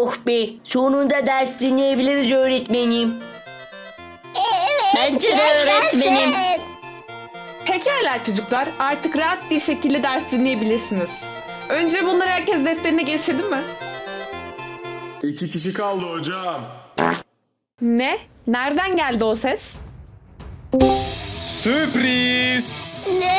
Oh be, sonunda ders dinleyebiliriz öğretmenim. Evet. Bence de öğretmenim. Pekala çocuklar, artık rahat bir şekilde ders dinleyebilirsiniz. Önce bunları herkes defterine geçirdi mi? 2 kişi kaldı hocam. Ne? Nereden geldi o ses? Sürpriz. Ne?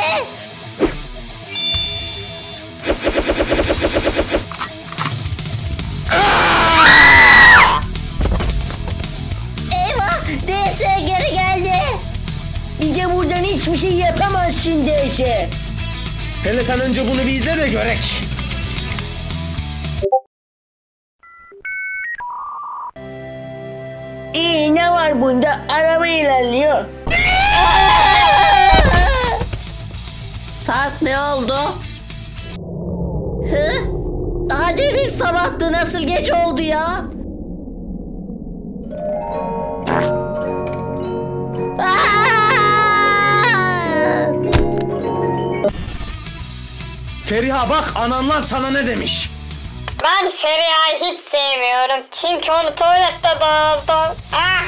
Eyvah! DS geri geldi. Bir de buradan hiçbir şey yapamazsın DS. Hele sen önce bunu bir izle de görek. Ne var bunda? Araba ilerliyor. Saat ne oldu? Hı? Daha demin sabahtı, nasıl geç oldu ya? Feriha bak, ananlar sana ne demiş? Ben Feriha'yı hiç sevmiyorum. Çünkü onu tuvalette buldum.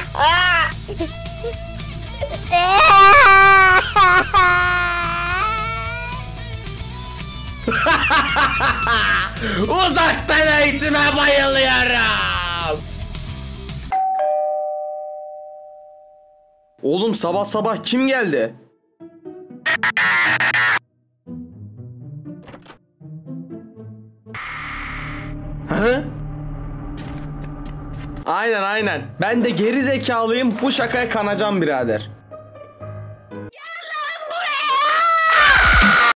Uzaktan eğitime bayılıyorum. Oğlum sabah sabah kim geldi? Hı? Aynen. Ben de geri zekalıyım, bu şakaya kanacağım birader.